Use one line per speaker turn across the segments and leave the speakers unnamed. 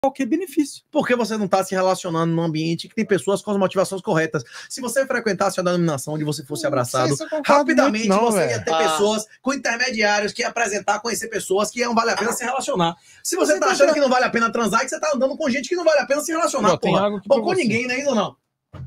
qualquer benefício.
Porque você não está se relacionando num ambiente que tem pessoas com as motivações corretas. Se você frequentasse a denominação onde você fosse abraçado, rapidamente você ia ter pessoas com intermediários que ia apresentar, conhecer pessoas que não vale a pena se relacionar. Se você tá achando que não vale a pena transar, é que você tá andando com gente que não vale a pena se relacionar, porra. Ou com ninguém, não é isso ou não?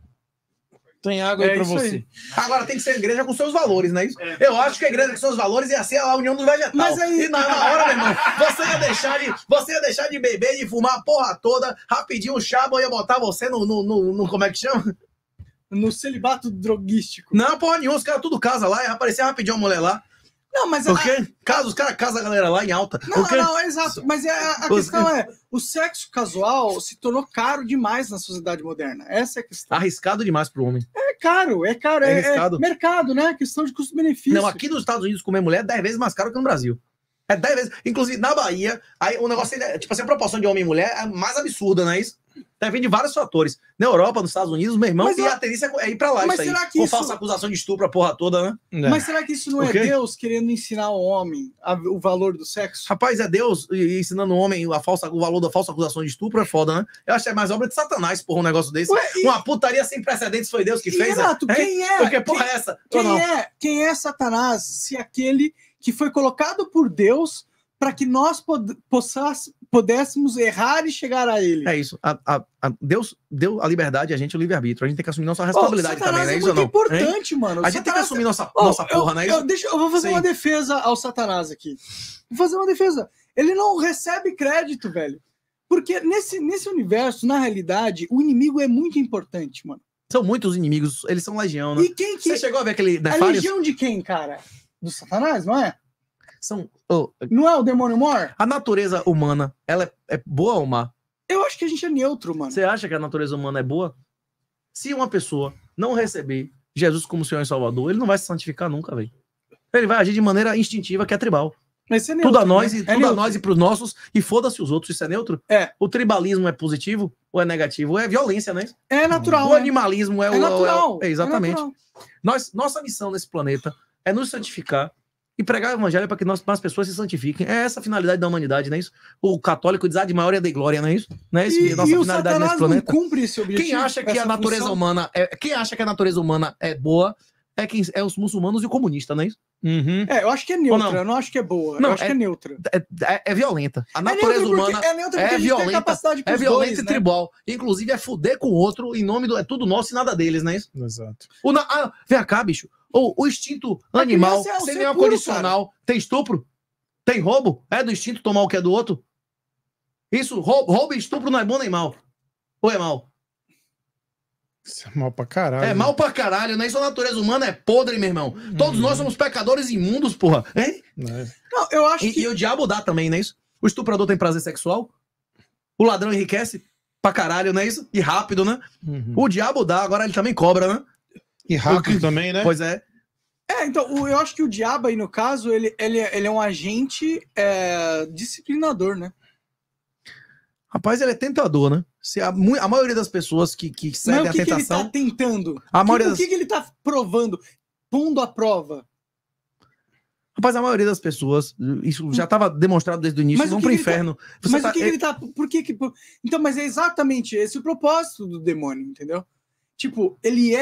Tem água aí pra você.
Agora tem que ser igreja com seus valores, não é isso? Eu acho que a igreja com seus valores ia ser a união dos vegetais.
Mas aí...
E na hora, meu irmão, você ia deixar de beber, de fumar a porra toda, rapidinho o chabo ia botar você no como é que chama?
No celibato droguístico.
Não, porra nenhuma, os caras tudo casa lá, ia aparecer rapidinho uma mulher lá.
Não, mas...
Por quê? Os caras casam a galera lá em alta.
Não, exato. Mas a questão é, o sexo casual se tornou caro demais na sociedade moderna. Essa é a questão.
Arriscado demais pro homem.
É caro. É mercado, né? Questão de custo-benefício.
Não, aqui nos Estados Unidos comer mulher é 10 vezes mais caro que no Brasil. É 10 vezes. Inclusive, na Bahia, aí o negócio, tipo assim, a proporção de homem e mulher é mais absurda, não é isso? Deve vir de vários fatores. Na Europa, nos Estados Unidos, meu irmão, a tendência é ir pra lá.
Mas
isso
será
aí,
que
com
isso...
falsa acusação de estupro, a porra toda, né?
Mas será que isso não é Deus querendo ensinar o homem o valor do sexo?
Rapaz, é Deus ensinando o homem o valor da falsa acusação de estupro, é foda, né? Eu acho que é mais obra de Satanás, porra, um negócio desse. Uma putaria sem precedentes foi Deus que fez.
Renato, quem é?
Porque porra é essa?
Quem é Satanás se aquele que foi colocado por Deus para que nós pudéssemos errar e chegar a ele?
É isso. Deus deu a liberdade a gente, o livre-arbítrio. A gente tem que assumir nossa responsabilidade também, né?
Isso é muito importante, mano.
A gente tem que assumir nossa porra, né?
Eu vou fazer uma defesa ao Satanás aqui. Vou fazer uma defesa. Ele não recebe crédito, velho. Porque nesse universo, na realidade, o inimigo é muito importante, mano.
São muitos inimigos, eles são legião, né?
E quem que...
Você chegou a ver aquele...
A legião de quem, cara? Do Satanás, não é? Não é o demônio mor?
A natureza humana, ela é boa ou má?
Eu acho que a gente é neutro, mano.
Você acha que a natureza humana é boa? Se uma pessoa não receber Jesus como Senhor e Salvador, ele não vai se santificar nunca, velho. Ele vai agir de maneira instintiva, que é tribal.
Mas isso é neutro,
tudo a nós,
né?
Tudo a nós e pros nossos, e foda-se os outros. Isso é neutro?
É.
O tribalismo é positivo ou é negativo? É violência, né?
É natural.
O animalismo é
natural.
Exatamente.
É natural.
Nossa missão nesse planeta é nos santificar e pregar o evangelho para que as pessoas se santifiquem. É essa a finalidade da humanidade, não é isso? O católico diz de maior é de glória, não é isso? Não é isso? Nossa finalidade nesse planeta.
Não cumpre esse objetivo.
Quem acha que a natureza humana é boa é os muçulmanos e o comunista, não é isso?
Uhum. Eu acho que é neutra, eu não acho que é boa. Eu acho que é neutra.
É violenta. A natureza humana é violenta. É violenta e tribal. Inclusive é fuder com o outro em nome do... É tudo nosso e nada deles, não é isso?
Exato.
Vem cá, bicho. O instinto animal, sem nenhum condicional, cara. Tem estupro? Tem roubo? É do instinto tomar o que é do outro? Isso, roubo e estupro não é bom nem mal. Ou é mal?
Isso é mal pra caralho.
É mal pra caralho, né? Isso a natureza humana é podre, meu irmão. Todos nós somos pecadores imundos, porra. Hein?
Não, eu acho que...
E o diabo dá também, não é isso? O estuprador tem prazer sexual? O ladrão enriquece pra caralho, não é isso? E rápido, né? O diabo dá, agora ele também cobra, né?
E rápido também, né?
Pois é.
Então, eu acho que o diabo aí, no caso, ele é um agente disciplinador, né?
Rapaz, ele é tentador, né? Se a maioria das pessoas que cedem à tentação...
O que ele tá tentando?
O
que ele tá provando? Pondo à prova?
Rapaz, a maioria das pessoas, isso já estava demonstrado desde o início, vão pro inferno.
Mas o que ele tá... Por que... Então, mas é exatamente esse o propósito do demônio, entendeu? Tipo, ele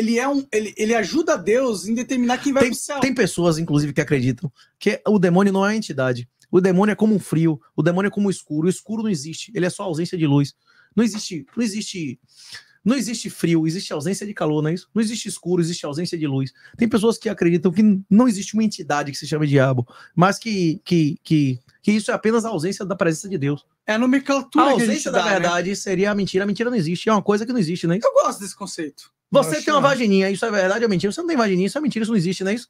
ajuda Deus em determinar quem vai pro céu.
Tem pessoas, inclusive, que acreditam que o demônio não é entidade. O demônio é como um frio, o demônio é como um escuro. O escuro não existe, ele é só ausência de luz. Não existe frio, existe ausência de calor, não é isso? Não existe escuro, existe ausência de luz. Tem pessoas que acreditam que não existe uma entidade que se chama diabo, mas que isso é apenas a ausência da presença de Deus.
É a nomenclatura.
A ausência da verdade, né? Seria a mentira. A mentira não existe, é uma coisa que não existe, não é isso?
Eu gosto desse conceito.
Você tem uma vagininha, isso é verdade ou mentira? Você não tem vagininha, isso é mentira, isso não existe, não é isso?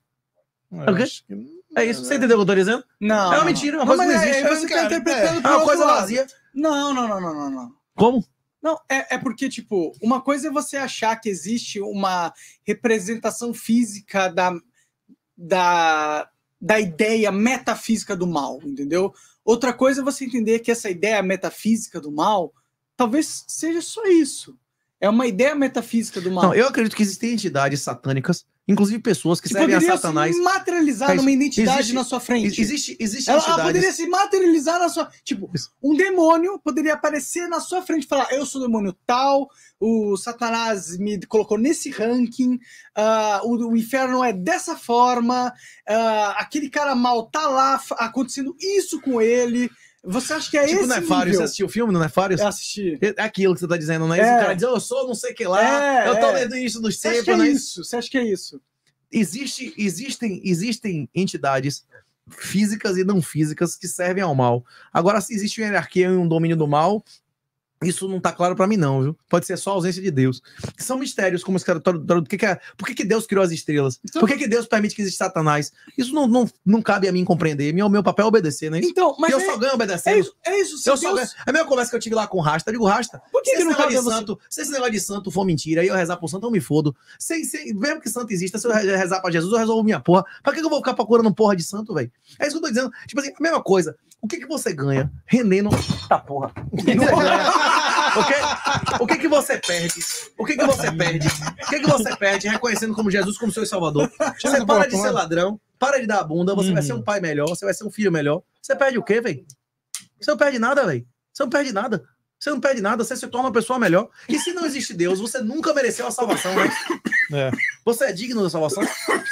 É isso? Você entendeu o que eu tô dizendo?
Não.
É uma mentira, uma coisa que não existe.
Você tá interpretando
é uma coisa vazia.
Não.
Como?
Não, é porque, tipo, uma coisa é você achar que existe uma representação física da ideia metafísica do mal, entendeu? Outra coisa é você entender que essa ideia metafísica do mal talvez seja só isso. É uma ideia metafísica do mal.
Não, eu acredito que existem entidades satânicas Inclusive pessoas que servem a Satanás.
Se materializar numa identidade na sua frente.
Existe
ela poderia se materializar na sua... Tipo, um demônio poderia aparecer na sua frente e falar, eu sou o demônio tal, o Satanás me colocou nesse ranking, o inferno é dessa forma, aquele cara mal tá lá, acontecendo isso com ele... Você acha que é tipo esse
Nefário,
nível?
você assistiu o filme do Nefário?
Eu assisti.
É aquilo que você tá dizendo, né? Esse cara diz, eu sou não sei o que lá, eu tô lendo isso dos tempos, né?
Você acha que é isso?
Existem entidades físicas e não físicas que servem ao mal. Agora, se existe uma hierarquia e um domínio do mal, isso não tá claro pra mim não, viu? Pode ser só a ausência de Deus. São mistérios, como esse cara... Por que Deus criou as estrelas? Então, por que Deus permite que exista Satanás? Isso não cabe a mim compreender. Meu papel é obedecer, né?
Então, mas
eu só ganho obedecendo.
É isso.
A mesma conversa que eu tive lá com o Rasta. Eu digo, Rasta,
por que
se
não cabe
esse negócio de santo for mentira e eu rezar pro santo, eu me fodo. Mesmo que santo exista, se eu rezar pra Jesus, eu resolvo minha porra. Pra que eu vou ficar procurando porra de santo, velho? É isso que eu tô dizendo. Tipo assim, a mesma coisa. O que você ganha rendendo... Tá, porra. O que você ganha... O que você perde? O que você perde? O que você perde reconhecendo como Jesus como seu Salvador? Você para de ser ladrão, para de dar a bunda, você vai ser um pai melhor, você vai ser um filho melhor. Você perde o quê, velho? Você não perde nada, velho. Você não perde nada. Você não perde nada, você se torna uma pessoa melhor. E se não existe Deus, você nunca mereceu a salvação, né? Você é digno da salvação?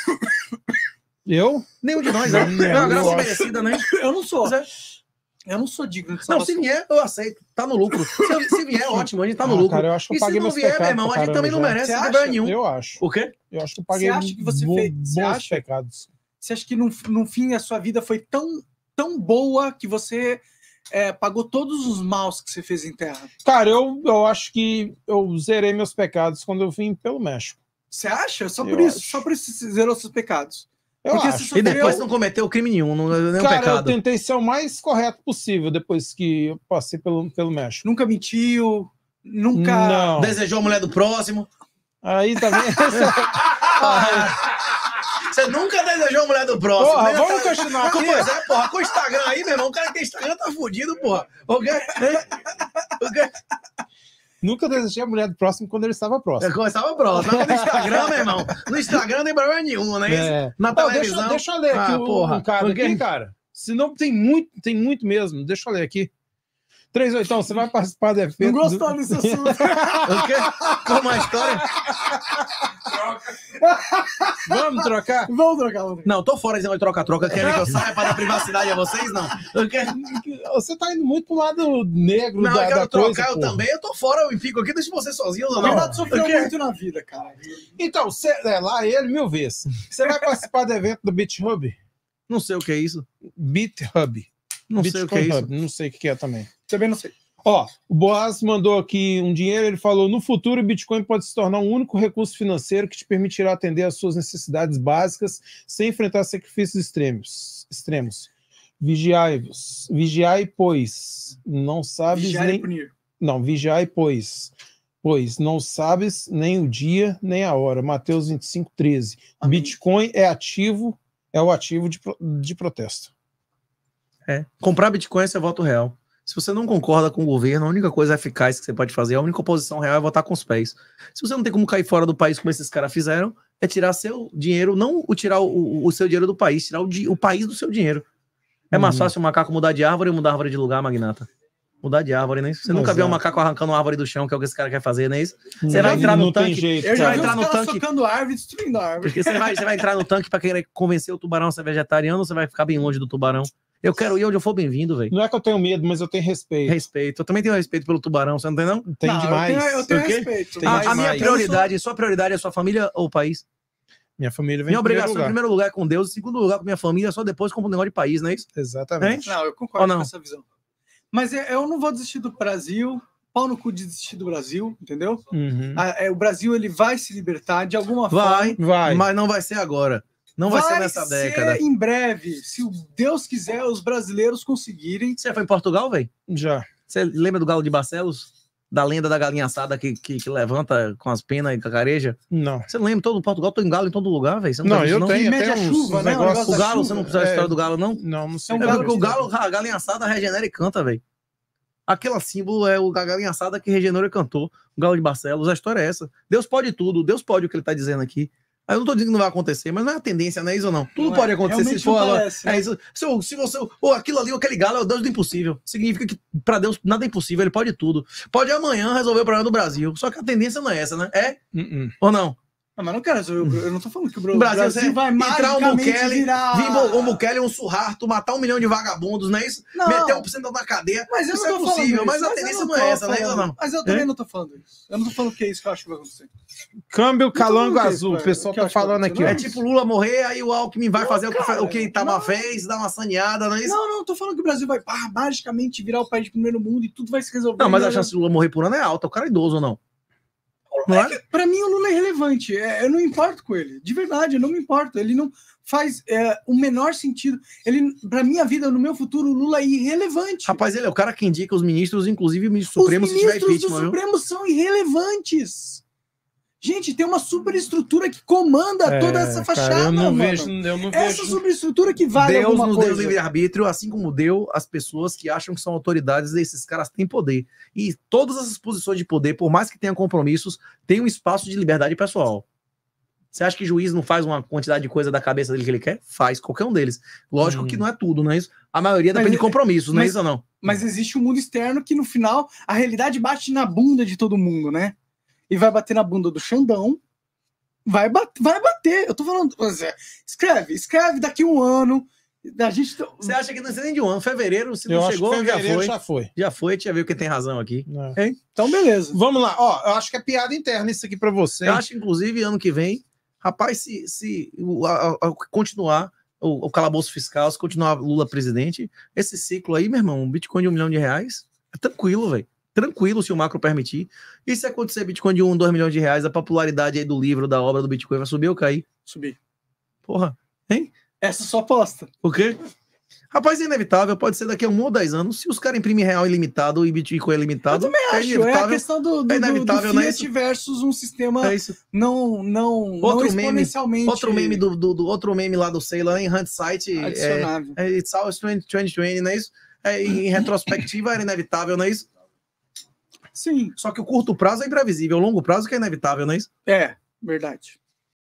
Eu?
Nenhum de nós, né? É uma graça merecida, né?
Eu não sou. Eu não sou digno de
Não,
salvação.
se vier, eu aceito. Tá no lucro. Se vier, ótimo, a gente tá no lucro.
Cara, eu acho que eu paguei meus pecados. E se não vier, meu irmão,
a gente também não merece problema nenhum.
Eu acho.
O quê?
Eu acho que eu paguei bons pecados.
Você acha que no fim a sua vida foi tão boa que você pagou todos os maus que você fez em terra?
Cara, eu acho que eu zerei meus pecados quando eu vim pelo México.
Você acha? Só por isso você zerou seus pecados?
Porque acho.
E depois não cometeu crime nenhum, nenhum pecado.
Cara, eu tentei ser o mais correto possível depois que eu passei pelo México.
Nunca mentiu, nunca...
Não.
Desejou a mulher do próximo.
Aí tá vendo?
Você nunca desejou a mulher do próximo.
Porra, vamos continuar aqui.
Pois é, porra, com o Instagram aí, meu irmão, o cara que tem Instagram tá fudido, porra. O quê?
Nunca desejei a mulher do próximo quando ele estava próximo.
Eu estava próximo. No Instagram, meu irmão. No Instagram não tem problema nenhum, né? Na televisão.
Deixa eu ler aqui um cara aqui, cara. Se não tem muito mesmo. Deixa eu ler aqui. 3 então, você vai participar do evento.
Não gostou desse assunto.
O quê? Como a história?
Vamos trocar?
Vamos trocar.
Não, tô fora de troca-troca. Querem que eu saia para dar privacidade a vocês? Não.
Você tá indo muito pro lado negro
não,
da
eu quero
coisa,
trocar, eu também. Eu tô fora, eu fico aqui, deixa você sozinho.
Na verdade, sofreu muito na vida, cara.
Então, lá ele 1000 vezes. Você vai participar do evento do BitHub?
Não sei o que é isso.
BitHub.
Não sei o que é isso.
Não sei o que é também.
Também não sei.
Ó, o Boaz mandou aqui um dinheiro, ele falou, no futuro o Bitcoin pode se tornar um único recurso financeiro que te permitirá atender às suas necessidades básicas sem enfrentar sacrifícios extremos. Vigiai, pois não sabes nem...
punir.
Não, vigiai, pois não sabes nem o dia nem a hora. Mateus 25:13. Bitcoin é o ativo de protesto.
Comprar Bitcoin é seu voto real. Se você não concorda com o governo, a única coisa eficaz que você pode fazer, a única oposição real é votar com os pés. Se você não tem como cair fora do país como esses caras fizeram, é tirar seu dinheiro, não tirar o seu dinheiro do país, tirar o país do seu dinheiro. É mais fácil o macaco mudar de árvore ou mudar a árvore de lugar, magnata? Mudar de árvore, né? Você nunca viu um macaco arrancando uma árvore do chão, que é o que esse cara quer fazer, não é isso? Você vai entrar no tanque.
Eu já vi os caras socando árvore, destruindo a árvore.
Porque você vai entrar no tanque pra querer convencer o tubarão a ser vegetariano, ou você vai ficar bem longe do tubarão? Eu quero ir onde eu for bem-vindo, velho.
Não é que eu tenho medo, mas eu tenho respeito.
Respeito. Eu também tenho respeito pelo tubarão, você não tem, não?
Tem demais.
Eu tenho respeito.
A minha prioridade, sua prioridade é a sua família ou o país?
Minha família vem
minha obrigação em primeiro lugar é com Deus, em segundo lugar com minha família, só depois com o negócio de país, não é isso?
Exatamente.
Não, eu concordo com essa visão. Mas eu não vou desistir do Brasil, pau no cu de desistir do Brasil, entendeu? O Brasil, ele vai se libertar de alguma forma.
Vai, mas não vai ser agora. Não vai ser nessa década.
Em breve, se o Deus quiser, os brasileiros conseguirem.
Você já foi em Portugal, velho?
Já.
Você lembra do galo de Barcelos? Da lenda da galinha assada que levanta com as penas e cacareja?
Não.
Você não lembra? Todo Portugal tem galo em todo lugar, velho?
Não, eu tenho até
chuva, né?
O galo, você não precisa da história do galo, não?
Não sei.
Porque o galo, a galinha assada regenera e canta, velho. Aquele símbolo é o galinha assada que regenerou e cantou. O galo de Barcelos, a história é essa. Deus pode tudo, Deus pode o que ele tá dizendo aqui. Aí eu não tô dizendo que não vai acontecer, mas não é a tendência, não é isso ou não? Tudo
Não
pode acontecer se for.
Parece, né?
Isso. Se você. Ou aquilo ali, aquele galo é o Deus do impossível. Significa que pra Deus nada é impossível, ele pode tudo. Pode amanhã resolver o problema do Brasil. Só que a tendência não é essa, né? É? Ou não?
Não, mas não quero resolver. Eu não tô falando que o
Brasil
vai
entrar um Bukele,
virar...
vir um Bukele, um Surrarto, matar 1 milhão de vagabundos, não é isso?
Não.
Meter 1% na cadeia.
Mas eu
isso
não
é
tô
possível, mas a
isso,
tendência não é essa, né? Não.
Mas eu também não tô falando isso. Eu não tô falando que é isso que eu acho que vai acontecer.
Câmbio calango azul, o pessoal tá falando aqui.
É tipo Lula morrer, aí o Alckmin vai fazer o que Itamar fez, dar uma saneada, não é isso?
Não, tô falando que o Brasil vai magicamente virar o país de primeiro mundo e tudo vai se resolver.
Não, mas a chance de Lula morrer por ano é alta, o cara é idoso ou não? Não é?
Pra mim, o Lula é irrelevante. Eu não importo com ele. De verdade, eu não me importo. Ele não faz o menor sentido. Pra minha vida, no meu futuro, o Lula é irrelevante.
Rapaz, ele é o cara que indica os ministros, inclusive o ministro Supremo, se tiver impeachment. Os ministros do Supremo
são irrelevantes. Gente, tem uma superestrutura que comanda toda essa fachada,
cara, eu não
mano.
vejo.
Essa superestrutura que vale
Deus
alguma
nos
coisa.
deu livre-arbítrio, assim como deu as pessoas que acham que são autoridades, esses caras têm poder. E todas essas posições de poder, por mais que tenham compromissos, tem um espaço de liberdade pessoal. Você acha que juiz não faz uma quantidade de coisa da cabeça dele que ele quer? Faz, qualquer um deles. Lógico que não é tudo, não é isso? A maioria depende de compromissos, não é isso ou não?
Mas existe um mundo externo que, no final, a realidade bate na bunda de todo mundo, né? E vai bater na bunda do Xandão. Vai bater. Eu tô falando. Escreve daqui um ano.
Você acha que não sei nem de um ano? Fevereiro, se não
eu
chegou,
acho que fevereiro já foi.
Já foi, deixa eu ver quem tem razão aqui.
Então, beleza.
Vamos lá. Ó, eu acho que é piada interna isso aqui pra você.
Eu acho, inclusive, ano que vem, rapaz, se continuar o calabouço fiscal, se continuar Lula presidente, esse ciclo aí, meu irmão, um Bitcoin de R$1 milhão, é tranquilo, velho. Tranquilo, se o macro permitir. E se acontecer Bitcoin de 1, 2 milhões de reais, a popularidade aí do livro, da obra do Bitcoin vai subir ou cair?
Subir.
Porra, hein?
Essa só aposta.
O quê? Rapaz, é inevitável, pode ser daqui a 1 ou 10 anos. Se os caras imprimem real ilimitado e Bitcoin ilimitado,
eu também acho, é a questão do
inevitável,
do Fiat versus um sistema não exponencialmente...
Outro meme outro meme lá do Sailor, em hindsight,
adicionável.
It's always 2020, não é isso? Em retrospectiva era inevitável, não é isso?
Sim.
Só que o curto prazo é imprevisível, o longo prazo que é inevitável, não é isso?
É, verdade.